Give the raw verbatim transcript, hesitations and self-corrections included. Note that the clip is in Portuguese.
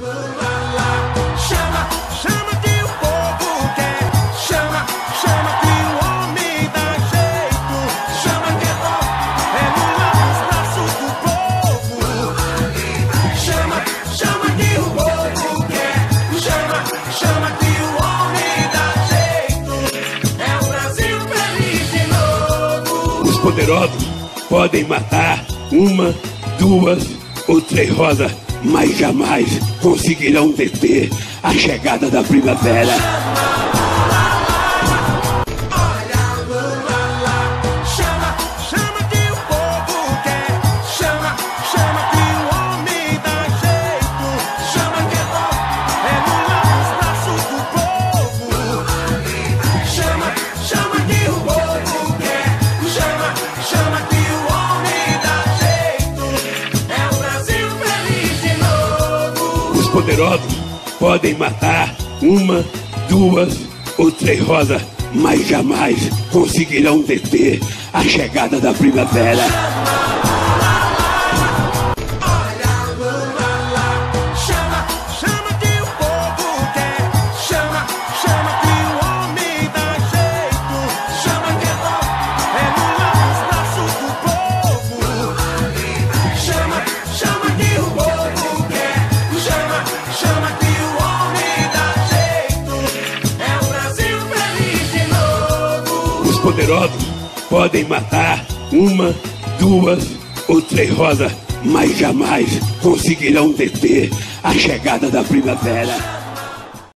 Chama, chama que o povo quer. Chama, chama que o homem dá jeito. Chama que é top, é Lula nos braços do povo. Chama, chama que o povo quer. Chama, chama que o homem dá jeito. É o Brasil feliz de novo. Os poderosos podem matar uma, duas ou três rosas, mas jamais conseguirão deter a chegada da primavera. Olha Lula lá. Chama, chama que o povo quer. Chama, chama que o homem dá jeito. Chama que é top, é Lula nos braços do povo. Chama, chama que o povo quer. Chama, chama que o homem dá jeito. É o Brasil feliz de novo. Os poderosos podem matar uma, duas ou três rosas, mas jamais conseguirão deter a chegada da primavera. Olha Lula lá. Chama, chama que o povo quer. Chama, chama que o homem dá jeito. Chama que é top, é Lula nos braços do povo. Chama, chama que o povo quer. Chama, chama que o homem dá jeito. É o Brasil feliz de novo. Os poderosos podem matar uma, duas ou três rosas, mas jamais conseguirão deter a chegada da primavera.